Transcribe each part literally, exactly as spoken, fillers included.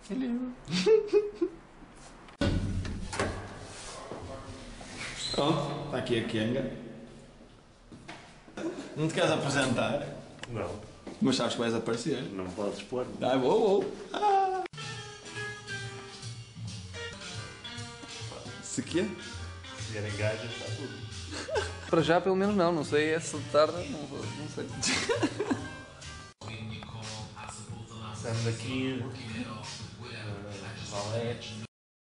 Hello. Pronto, está aqui a Kenga. Não te queres apresentar? Não. Mas sabes que vais aparecer. Não podes pôr. Ah, vou, vou. Ah. Se quê? Se vierem gajas, está tudo. Para já, pelo menos não. Não sei, essa de tarde, não, não sei. Saímos daqui. Valete.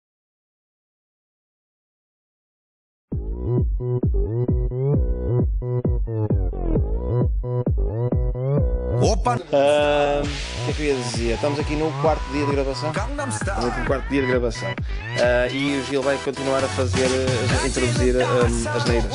Opa! Uh, o que é que eu ia dizer? Estamos aqui no quarto dia de gravação. Estamos aqui no quarto dia de gravação. Uh, e o Gil vai continuar a fazer, a introduzir um, as neiras.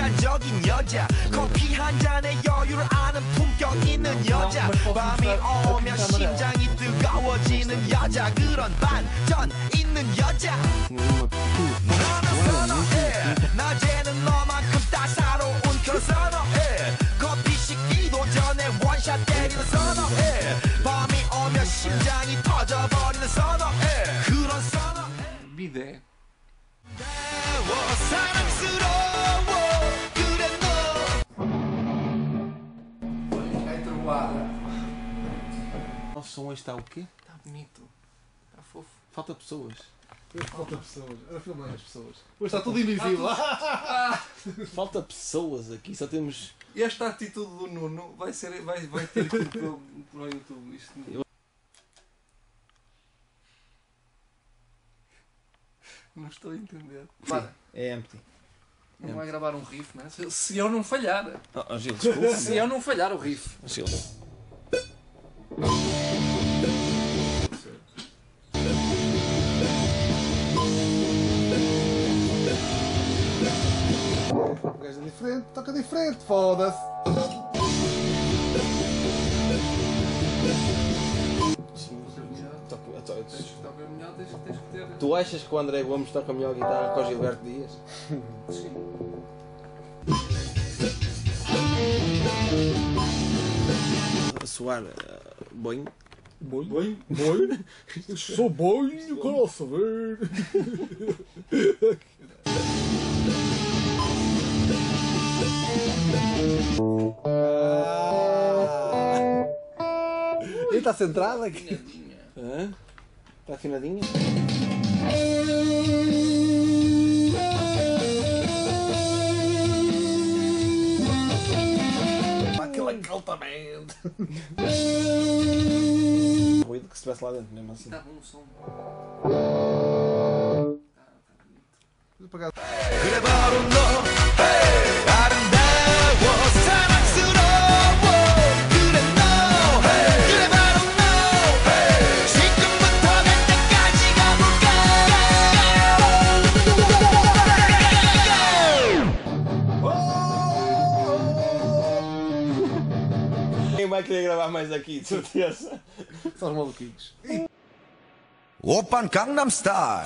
Bidé. O som hoje está o quê? Está bonito. Está fofo. Falta pessoas. Falta pessoas. Era filmar as pessoas. Hoje está tudo invisível. Falta pessoas aqui, só temos... Esta atitude do Nuno vai, ser, vai, vai ter que ir para o para o YouTube. Isto não... não estou a entender. Para. É empty. Não vai gravar um riff, não é? Se, se eu não falhar. Oh, oh, Gil, desculpa. Se eu não falhar o riff. Gil. O gajo é diferente, toca diferente, foda-se. Tens que tocar melhor, tens, tens que ter. Tu achas que o André Gomes toca melhor guitarra que o Gilberto Dias? Sim. A soar uh, boinho. Boi? Boi? Boi? Sou boi, eu quero saber. E está centrada aqui? Afinadinha. Hã? Está afinadinha? Aquela caltamento. Ruído que se estivesse lá dentro, mesmo assim. Está bom o som. Quem vai querer gravar mais aqui, de certeza? São os maluquinhos. Open Gangnam Style.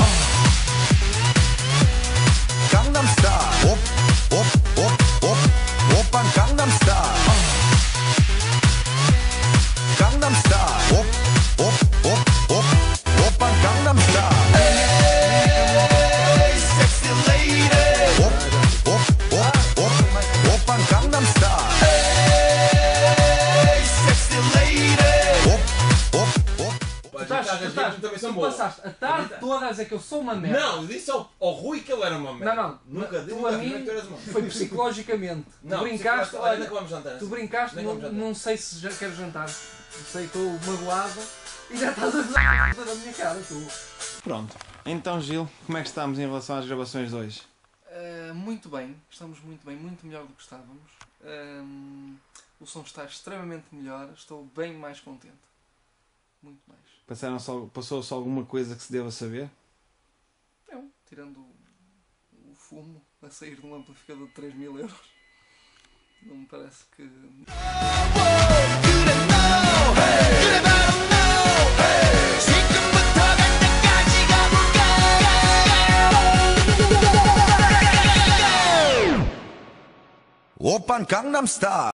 Gangnam Style. Op, op, op, op. Open Gangnam Style. Gangnam Style. Op, op, op, op. Open Gangnam Style. Hey, sexy lady. Op, op, op, op. Open Gangnam Style. Hey, sexy lady. Op, op, op. Tu, estás, tu, estás, tu passaste a tarde toda a dizer que eu sou uma merda. Não, eu disse ao, ao Rui que ele era uma merda. Não, não. Nunca disse Tu a que mim tu eras uma merda. foi psicologicamente. Não, tu brincaste, olha, olha, que vamos jantar. tu brincaste, Nem não, vamos jantar. não sei se já quero jantar. Não sei, estou magoado e já estás a dizer da minha cara, tu. Pronto. Então, Gil, como é que estamos em relação às gravações de hoje? Uh, muito bem, estamos muito bem, muito melhor do que estávamos. Um, o som está extremamente melhor, estou bem mais contente. Muito mais. Passaram só, passou-se alguma coisa que se deva saber? Não, tirando o, o fumo a sair de um amplificador de três mil euros, não me parece que... Open Gangnam Style.